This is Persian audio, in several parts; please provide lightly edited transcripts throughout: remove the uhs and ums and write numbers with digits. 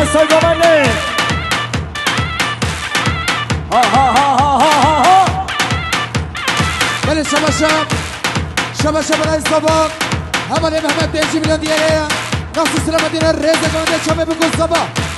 سایگامنه ها ها ها ها ها ها بله شما رئیس بابا همانه محمد بنجی میلیون دیگه نقص سلامتی را رزه گمانده چامه بگو زبا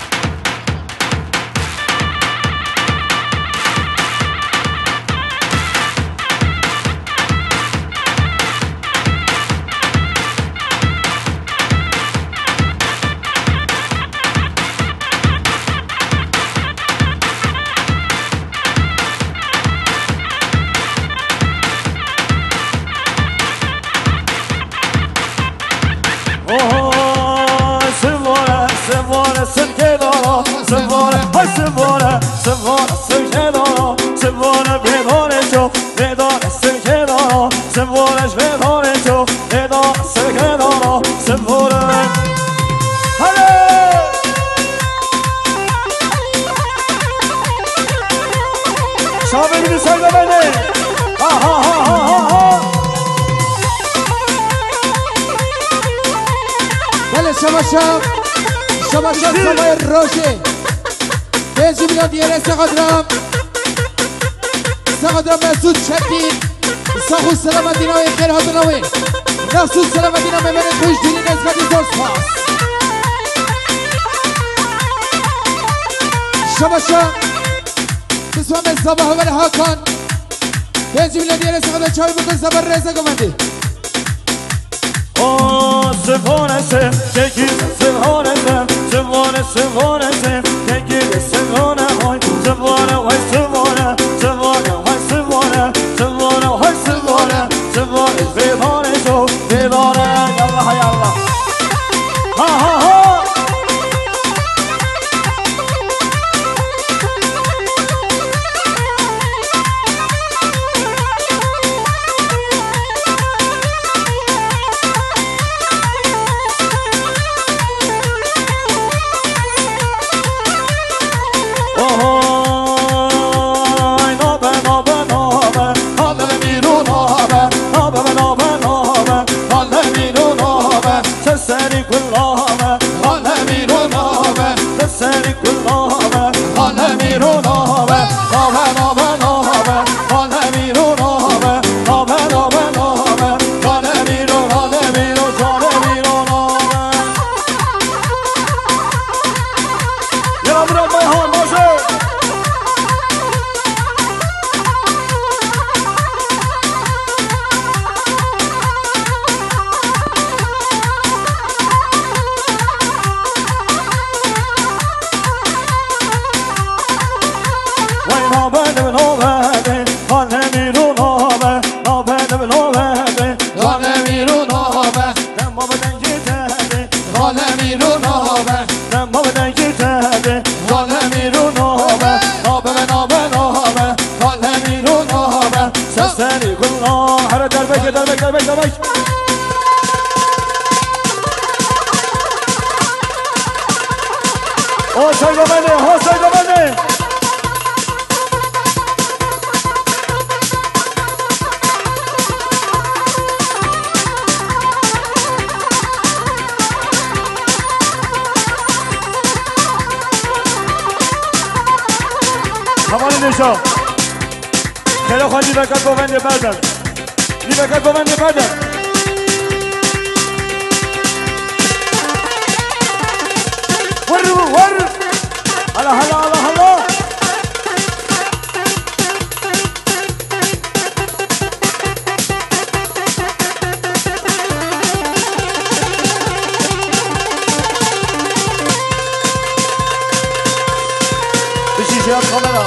شما سمای روشه بنجی میلیون دیگه سقادرام مسعود شدید ساخو سلامتی نوی خیر حاضر نوی نفسود سلامتی نوی من خوش دیلی نزدی دوست پاس شما بسوام زبا هول هاکان بنجی میلیون دیگه سقادرام چاوی بکن زبر رزه گمندی سوانسه چکی سوانسه سوانسه چکی سوانه های سوانه های سوانه سوانه های سوانه سوانه های سوانه سوانه بیدانه شو بیدانه یالله یالله ها ها ها خیلی خواه لیبکت گوونده بردن لیبکت گوونده بردن ور هلا هلا هلا هلا بشیشه از کاملا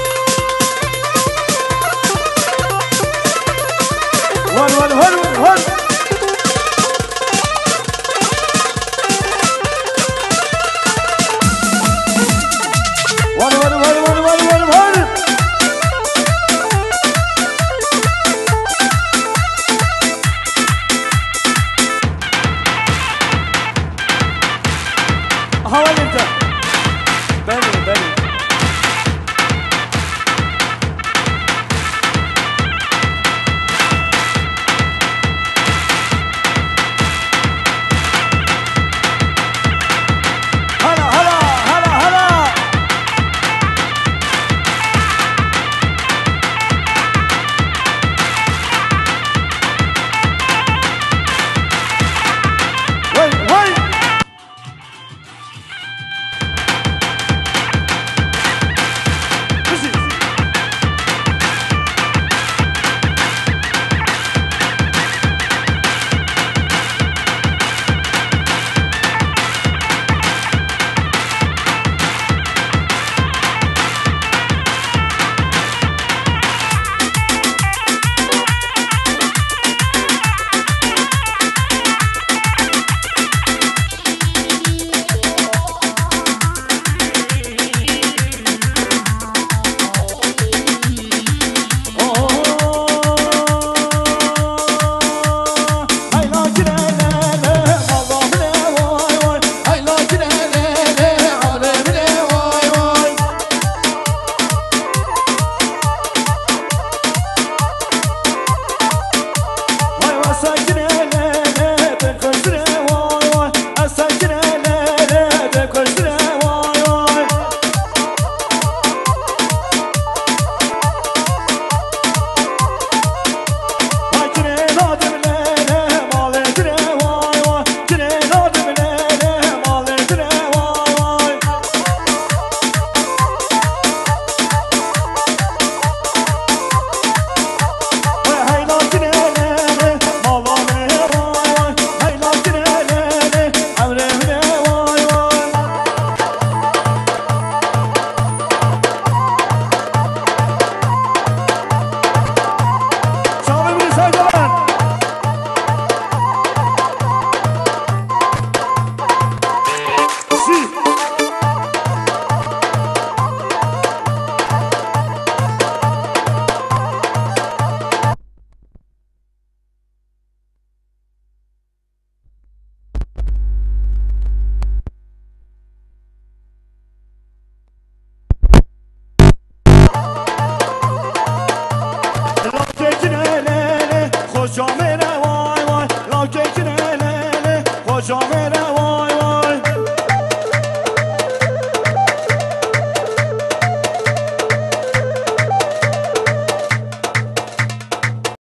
One.